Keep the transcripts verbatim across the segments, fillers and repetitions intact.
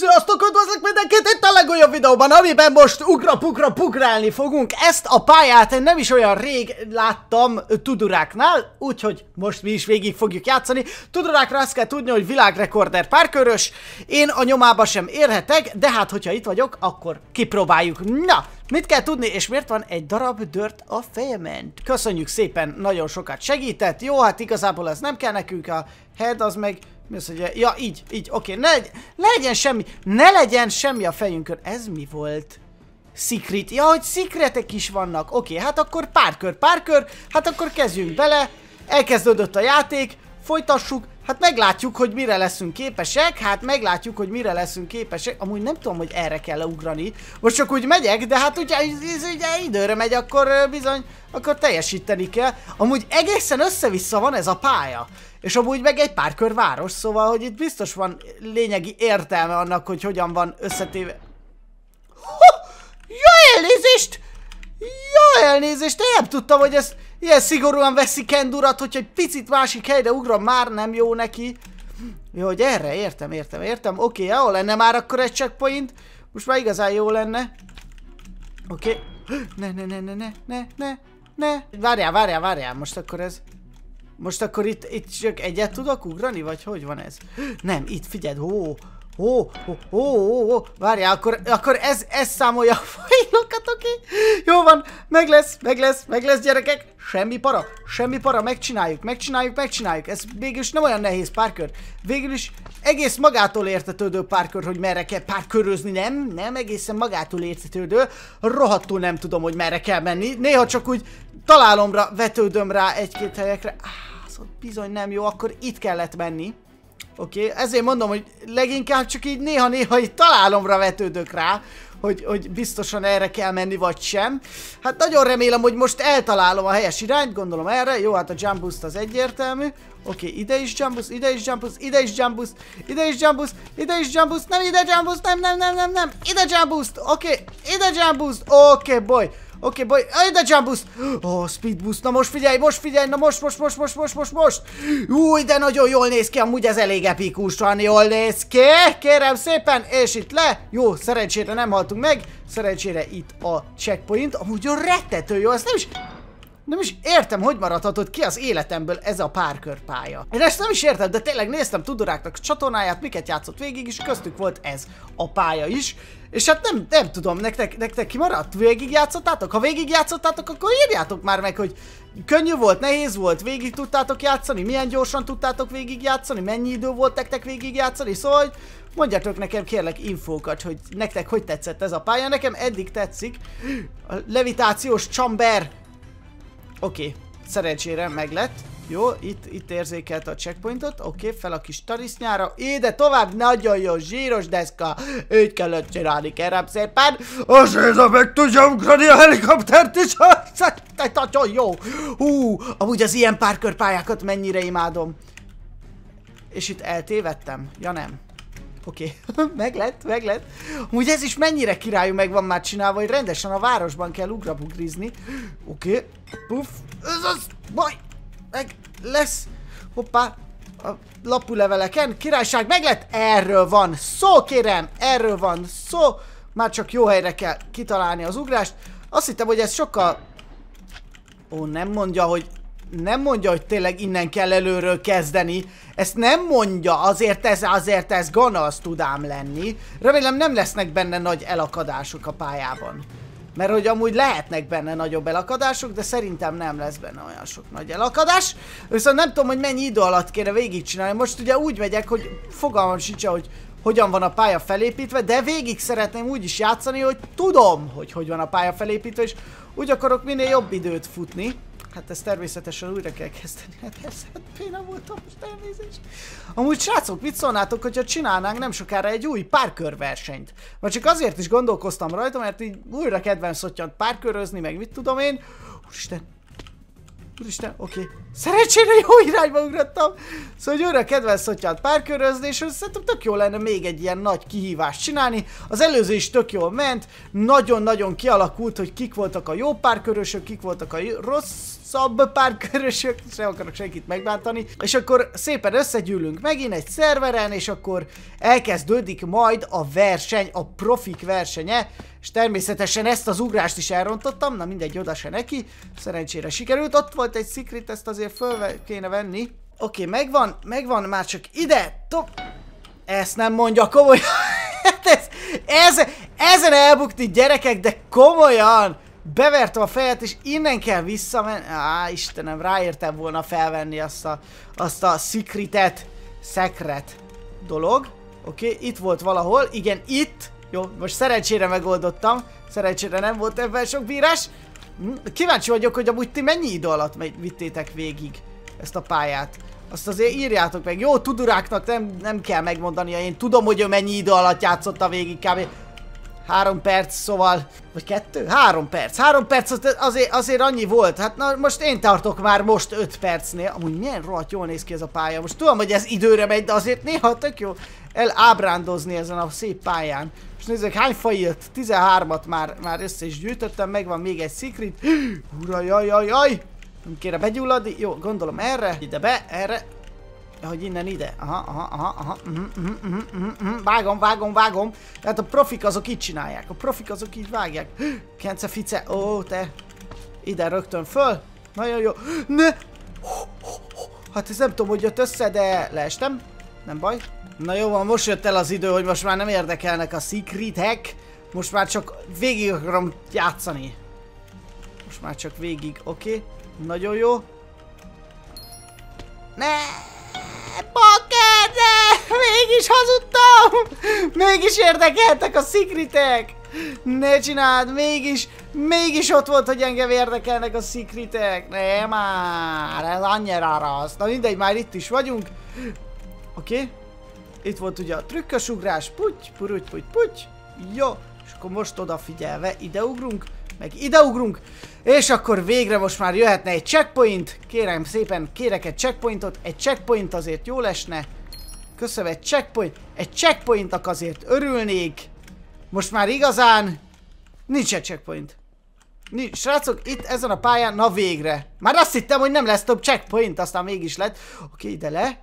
Sziasztok, üdvözlök mindenkit itt a legújabb videóban, amiben most ugra-pugra-pugrálni fogunk. Ezt a pályát én nem is olyan rég láttam Tuduráknál, úgyhogy most mi is végig fogjuk játszani. Tudurákra azt kell tudni, hogy világrekorder párkörös, én a nyomába sem érhetek, de hát hogyha itt vagyok, akkor kipróbáljuk. Na, mit kell tudni, és miért van egy darab dört a fejemen? Köszönjük szépen, nagyon sokat segített. Jó, hát igazából ez nem kell nekünk, a head az meg... Mi az, hogy... Ja, így, így, oké, okay. ne, ne legyen semmi, ne legyen semmi a fejünkön. Ez mi volt? Secret. Ja, hogy secretek is vannak. Oké, okay, hát akkor párkör, párkör, hát akkor kezdjünk bele. Elkezdődött a játék, folytassuk. Hát meglátjuk, hogy mire leszünk képesek. Hát meglátjuk, hogy mire leszünk képesek. Amúgy nem tudom, hogy erre kell ugrani. Most csak úgy megyek, de hát ugye, ugye időre megy, akkor bizony, akkor teljesíteni kell. Amúgy egészen össze-vissza van ez a pálya. És amúgy meg egy párkörváros, szóval, hogy itt biztos van lényegi értelme annak, hogy hogyan van összetéve. Ha! Ja, elnézést! Ja, elnézést! Én nem tudtam, hogy ez ilyen szigorúan veszi Kendurat, hogyha egy picit másik helyre ugrom, már nem jó neki. Jó, hogy erre, értem, értem, értem. Oké, okay, ahol lenne már akkor egy checkpoint. Most már igazán jó lenne. Oké. Okay. Ne, ne, ne, ne, ne, ne, ne, ne. Várjál, várjál, várjál, most akkor ez... Most akkor itt, itt csak egyet tudok ugrani, vagy hogy van ez? Nem, itt figyeld, ó, ó, ó, ó, ó, várjál, akkor, akkor ez, ez számolja a fájlokat, oké? Okay? Jó van, meg lesz, meg lesz, meg lesz, gyerekek, semmi para, semmi para, megcsináljuk, megcsináljuk, megcsináljuk, ez végül is nem olyan nehéz párkör, végül is egész magától értetődő párkör, hogy merre kell párkörözni, nem, nem, egészen magától értetődő, rohadtul nem tudom, hogy merre kell menni, néha csak úgy találomra vetődöm rá egy-két helyekre. Bizony nem jó, akkor itt kellett menni. Oké, okay. Ezért mondom, hogy leginkább csak így néha-néha így találomra vetődök rá, hogy, hogy biztosan erre kell menni, vagy sem. Hát nagyon remélem, hogy most eltalálom a helyes irányt, gondolom erre. Jó, hát a jump boost az egyértelmű. Oké, okay, ide is jump boost, ide is jump boost, ide is jump boost, ide is jump boost, ide is jump boost, nem ide jump boost, nem, nem, nem, nem, nem, ide jump boost, oké, okay. Ide jump boost, oké, okay, boy. Oké, okay, boy, ide jump boost! Oh, speed boost, na most figyelj, most figyelj, na most, most, most, most, most, most, most! Új, de nagyon jól néz ki, amúgy ez elég epikusan jól néz ki, kérem szépen, és itt le, jó, szerencsére nem haltunk meg, szerencsére itt a checkpoint, amúgy rettető jó, ezt nem is... Nem is értem, hogy maradhatott ki az életemből ez a párkörpálya. Én ezt nem is értem, de tényleg néztem Tuduráknak a csatornáját, miket játszott végig, és köztük volt ez a pálya is. És hát nem, nem tudom, nektek, nektek kimaradt? Végig játszottátok? Ha végig játszottátok, akkor írjátok már meg, hogy könnyű volt, nehéz volt, végig tudtátok játszani, milyen gyorsan tudtátok végig játszani, mennyi idő volt nektek végig játszani, szóval mondjátok nekem kérlek infókat, hogy nektek hogy tetszett ez a pálya, nekem eddig tetszik. A levitációs chamber. Oké, okay. Szerencsére meglett. Jó, itt, itt érzékelte a checkpointot. Oké, okay, fel a kis tarisznyára. Ide tovább, nagyon jó, zsíros deszka. Így kellett csinálni, kérem szépen. A Zséza meg tudja ugrani a helikoptert is. Nagyon jó. Hú, amúgy az ilyen párkörpályákat mennyire imádom. És itt eltévedtem? Ja nem. Oké, okay. meglett, meglett. Amúgy ez is mennyire királyú meg van már csinálva, hogy rendesen a városban kell ugrabugrizni. Oké, okay. Puff, ez az, baj, meg lesz. Hoppá, a lapuleveleken, királyság meglett. Erről van szó, kérem, erről van szó. Már csak jó helyre kell kitalálni az ugrást. Azt hittem, hogy ez sokkal... Ó, nem mondja, hogy... Nem mondja, hogy tényleg innen kell előről kezdeni. Ezt nem mondja, azért ez, azért ez gonosz tud ám lenni. Remélem nem lesznek benne nagy elakadások a pályában. Mert hogy amúgy lehetnek benne nagyobb elakadások, de szerintem nem lesz benne olyan sok nagy elakadás. Viszont nem tudom, hogy mennyi idő alatt kéne végigcsinálni. Most ugye úgy megyek, hogy fogalmam sincs, hogy hogyan van a pálya felépítve, de végig szeretném úgy is játszani, hogy tudom, hogy hogy van a pálya felépítve, és úgy akarok minél jobb időt futni. Hát ezt természetesen újra kell kezdeni. Hát ez hát béna voltam, most elnézést. Amúgy srácok, mit szólnátok, hogyha csinálnánk nem sokára egy új párkörversenyt? Vagy csak azért is gondolkoztam rajta, mert így újra kedvenc szottyant párkörözni, meg mit tudom én. Úristen. Úristen, oké. Okay. Szerencsére jó irányba ugrottam. Szóval, hogy újra kedvenc szottyant párkörözni, és szerintem tök jó lenne még egy ilyen nagy kihívást csinálni. Az előző is tök jól ment. Nagyon-nagyon kialakult, hogy kik voltak a jó párkörösök, kik voltak a rossz rosszabb párkörösök, sem akarok senkit megbántani, és akkor szépen összegyűlünk megint egy szerveren, és akkor elkezdődik majd a verseny, a profik versenye, és természetesen ezt az ugrást is elrontottam, na mindegy, oda se neki, szerencsére sikerült, ott volt egy secret, ezt azért föl kéne venni. Oké, okay, megvan, megvan, már csak ide, top. Ezt nem mondja komolyan. ez, ez, ezen elbukni gyerekek, de komolyan. Bevertem a fejet, és innen kell visszamenni. Á, Istenem, ráértem volna felvenni azt a, azt a secretet, secret dolog. Oké, okay, itt volt valahol, igen, itt. Jó, most szerencsére megoldottam. Szerencsére nem volt ebben sok bírás. Kíváncsi vagyok, hogy amúgy ti mennyi idő alatt vittétek végig ezt a pályát. Azt azért írjátok meg. Jó, Tuduráknak nem, nem kell megmondania. Én tudom, hogy ő mennyi idő alatt játszotta végig kb. Három perc, szóval... Vagy kettő? Három perc. Három perc azért, azért annyi volt. Hát na, most én tartok már most öt percnél. Amúgy milyen rohadt jól néz ki ez a pálya. Most tudom, hogy ez időre megy, de azért néha tök jó elábrándozni ezen a szép pályán. És nézzük, hány fa jött? tizenhármat már, már össze is gyűjtöttem. Megvan még egy secret. Ura, jaj, jaj, jaj. Nem kéne begyulladni. Jó, gondolom erre. Ide be, erre. Hogy innen ide. Aha, aha, aha, aha. Uh -huh, uh -huh, uh -huh, uh -huh. Vágom, vágom, vágom. Tehát a profik azok így csinálják. A profik azok így vágják. Kence fice. Ó, te. Ide rögtön föl. Nagyon jó. Ne! Hát ez nem tudom, hogy jött össze, de leestem. Nem baj. Na jó van, most jött el az idő, hogy most már nem érdekelnek a secretek. Most már csak végig akarom játszani. Most már csak végig, oké. Okay. Nagyon jó. Ne! Poker, ne! Mégis hazudtam! Mégis érdekeltek a secretek! Ne csináld, mégis, mégis ott volt, hogy engem érdekelnek a secretek. Ne már, ez annyira rossz. Na mindegy, már itt is vagyunk. Oké. Okay. Itt volt ugye a trükkös ugrás. Puty, puruty, puty, puty. Jó. És akkor most odafigyelve ide ugrunk. Meg ide ugrunk, és akkor végre most már jöhetne egy checkpoint. Kérem szépen, kérek egy checkpointot. Egy checkpoint azért jól esne. Köszönöm, egy checkpoint. Egy checkpointnak azért örülnék. Most már igazán nincs egy checkpoint. Nincs. Srácok, itt ezen a pályán, na végre. Már azt hittem, hogy nem lesz több checkpoint, aztán mégis lett. Oké, ide le.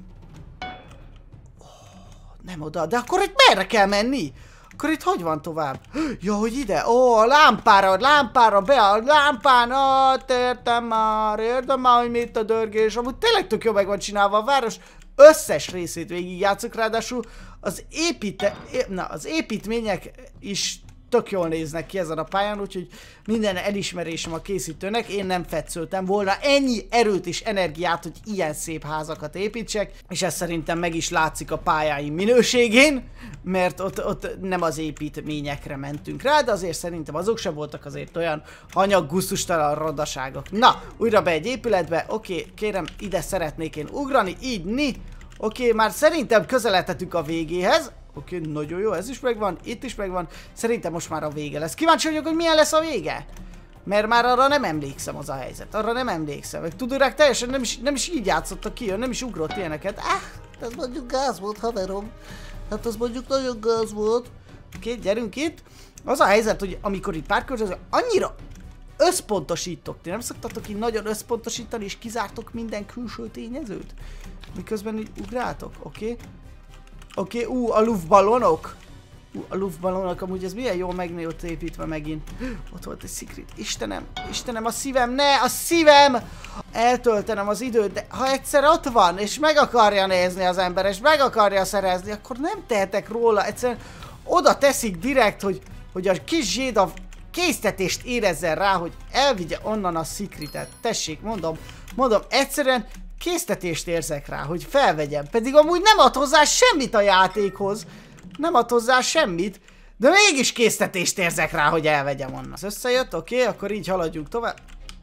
Oh, nem oda, de akkor itt merre kell menni? Akkor itt hogy van tovább? Ja, hogy ide? Ó, a lámpára, lámpára, be a lámpán. Ah, értem már, értem már, hogy mit a dörgés. Amúgy tényleg tök jó meg van csinálva a város. Összes részét végig játszok, ráadásul az építe... Na, az építmények is tök jól néznek ki ezen a pályán, úgyhogy minden elismerésem a készítőnek. Én nem fetszöltem volna ennyi erőt és energiát, hogy ilyen szép házakat építsek, és ez szerintem meg is látszik a pályáim minőségén, mert ott, ott nem az építményekre mentünk rá, de azért szerintem azok sem voltak azért olyan hanyag, gusztustalan rondaságok. Na, újra be egy épületbe, oké, okay, kérem, ide szeretnék én ugrani, így, ni. Oké, okay, már szerintem közeledhetünk a végéhez. Oké, okay, nagyon jó, ez is megvan, itt is megvan. Szerintem most már a vége lesz. Kíváncsi vagyok, hogy milyen lesz a vége. Mert már arra nem emlékszem, az a helyzet. Arra nem emlékszem. Meg Tudorák teljesen nem is, nem is így játszottak ki, nem is ugrott ilyeneket. Ah, ez mondjuk gáz volt, haverom. Hát az mondjuk nagyon gáz volt. Oké, okay, gyerünk itt. Az a helyzet, hogy amikor itt párkörözök, annyira összpontosítok. Ti nem szoktatok így nagyon összpontosítani, és kizártok minden külső tényezőt? Miközben így ugráltok, oké? Okay. Oké, okay, ú, a luftballonok. Ú, a luftballonok, amúgy ez milyen jól meg ott építve megint. Ott volt egy secret. Istenem, Istenem, a szívem, ne, a szívem! Eltöltenem az időt, de ha egyszer ott van, és meg akarja nézni az ember, és meg akarja szerezni, akkor nem tehetek róla. Egyszerűen oda teszik direkt, hogy, hogy a kis zsédav késztetést érezzen rá, hogy elvigye onnan a secretet. Tessék, mondom, mondom, egyszerűen késztetést érzek rá, hogy felvegyem. Pedig amúgy nem ad hozzá semmit a játékhoz. Nem ad hozzá semmit. De mégis késztetést érzek rá, hogy elvegyem onnan. Az összejött, oké, okay, akkor így haladjunk tovább.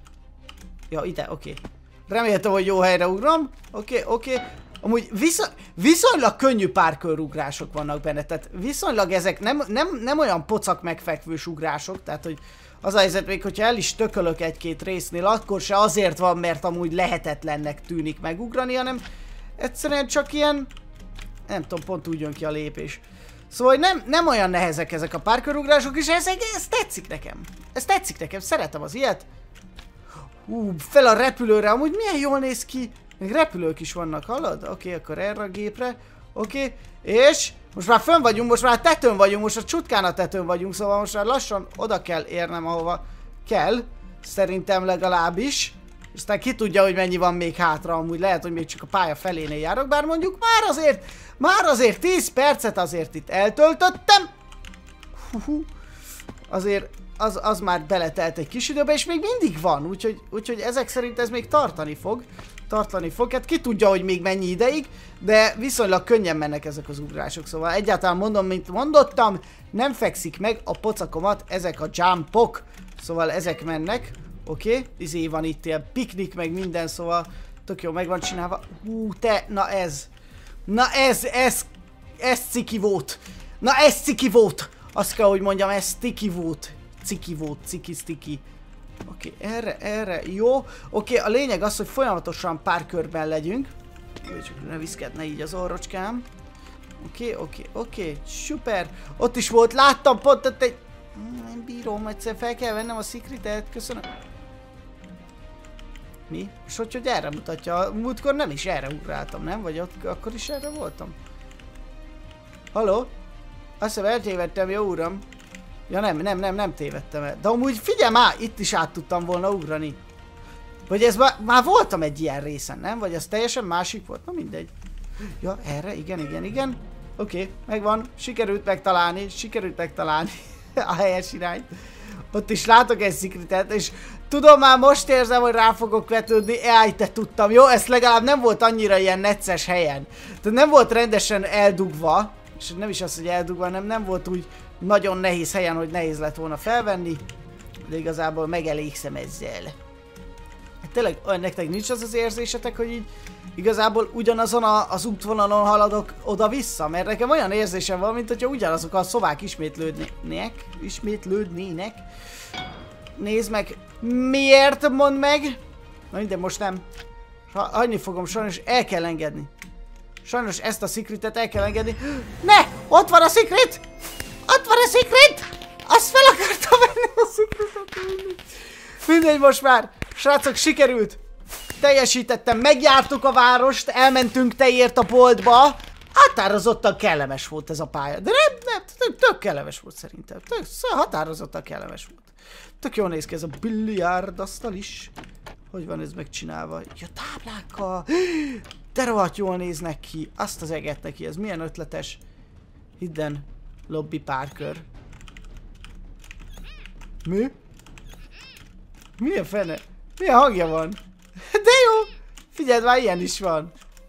Ja, ide, oké. Okay. Reméltem, hogy jó helyre ugrom. Oké, okay, oké. Okay. Amúgy viszony, viszonylag könnyű párkörugrások vannak benne. Tehát viszonylag ezek nem, nem, nem olyan pocak megfekvős ugrások. Tehát, hogy az a helyzet még, hogyha el is tökölök egy-két résznél, akkor se azért van, mert amúgy lehetetlennek tűnik megugrani, hanem egyszerűen csak ilyen, nem tudom, pont úgy jön ki a lépés. Szóval nem, nem olyan nehezek ezek a párkörugrások, és ez, ez tetszik nekem. Ez tetszik nekem, szeretem az ilyet. Ú, fel a repülőre, amúgy milyen jól néz ki. Még repülők is vannak, hallod? Oké, okay, akkor erre a gépre. Oké, okay. És most már fönn vagyunk, most már a tetőn vagyunk, most a csutkán a tetőn vagyunk, szóval most már lassan oda kell érnem, ahova kell. Szerintem legalábbis. Aztán ki tudja, hogy mennyi van még hátra, amúgy lehet, hogy még csak a pálya felénél járok, bár mondjuk már azért, már azért tíz percet azért itt eltöltöttem. Hú, azért az, az már beletelt egy kis időbe, és még mindig van, úgyhogy, úgyhogy ezek szerint ez még tartani fog. Tartani fog, hát ki tudja, hogy még mennyi ideig, de viszonylag könnyen mennek ezek az ugrások, szóval egyáltalán mondom, mint mondottam, nem fekszik meg a pocakomat ezek a jumpok, szóval ezek mennek, oké, okay. Izé van itt ilyen piknik, meg minden, szóval tök jó meg van csinálva. Hú, te, na ez, na ez, ez, ez ciki volt, na ez ciki volt, azt kell, hogy mondjam, ez ciki volt, ciki volt, ciki, ciki. Oké, okay, erre, erre, jó. Oké, okay, a lényeg az, hogy folyamatosan pár körben legyünk. Csak ne viszkedne így az orrocskám. Oké, okay, oké, okay, oké, okay, szuper. Ott is volt, láttam pont ott egy... Nem bírom, egyszer fel kell vennem a secretet, köszönöm. Mi? És hogy, hogy erre mutatja? Múltkor nem is erre ugráltam, nem? Vagy ott, akkor is erre voltam? Halló? Azt hiszem eltévedtem, jó uram. Ja nem, nem, nem, nem tévedtem el. De amúgy figyelj már, itt is át tudtam volna ugrani. Vagy ez már, már voltam egy ilyen részen, nem? Vagy ez teljesen másik volt? Na mindegy. Ja, erre, igen, igen, igen. Oké, okay, megvan. Sikerült megtalálni, sikerült megtalálni a helyes irányt. Ott is látok egy secretet, és tudom, már most érzem, hogy rá fogok vetődni. Jaj, te tudtam. Jó, ez legalább nem volt annyira ilyen necces helyen. Tehát nem volt rendesen eldugva. És nem is az, hogy eldugva, hanem nem volt úgy nagyon nehéz helyen, hogy nehéz lett volna felvenni. De igazából megelégszem ezzel. Hát tényleg, nektek nincs az az érzésetek, hogy így igazából ugyanazon a, az útvonalon haladok oda-vissza? Mert nekem olyan érzésem van, mint hogyha ugyanazok a szobák ismétlődnének. Ismétlődnének. Nézd meg. Miért? Mondd meg! Na minden, most nem. Ha, hagyni fogom, sajnos el kell engedni. Sajnos ezt a secretet el kell engedni. Ne! Ott van a secret! Ott van a secret! Azt fel akartam venni a secretet! Mindegy, most már. Srácok, sikerült. Teljesítettem, megjártuk a várost, elmentünk teért a boltba. Határozottan kellemes volt ez a pálya. De nem, nem, tök kellemes volt szerintem. Tök, határozottan kellemes volt. Tök jól néz ki ez a biliárdasztal is. Hogy van ez megcsinálva? Ja, táblákkal. De rohadt jól néznek ki. Azt az eget neki, ez milyen ötletes. Hidden lobby párkör. Mi? Milyen fene? Milyen hangja van? De jó! Figyeld már, ilyen is van.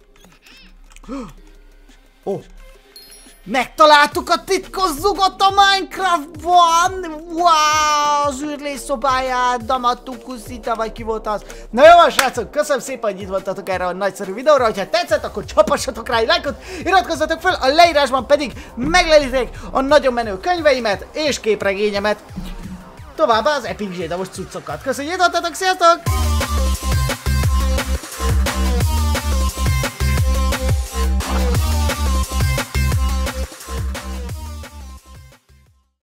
Ó! Oh. Megtaláltuk a titkos zugot a Minecraftban! Wow! Az űrlés szobáját, Damatukuszita, vagy ki volt az? Na jó van, srácok, köszönöm szépen, hogy itt voltatok erre a nagyszerű videóra. Hogyha tetszett, akkor csapassatok rá egy lájkot, iratkozzatok fel, a leírásban pedig meglelitek a nagyon menő könyveimet és képregényemet. Továbbá az Epic Zsédamos cuccokat. Köszönjük, hogy itt voltatok, sziasztok!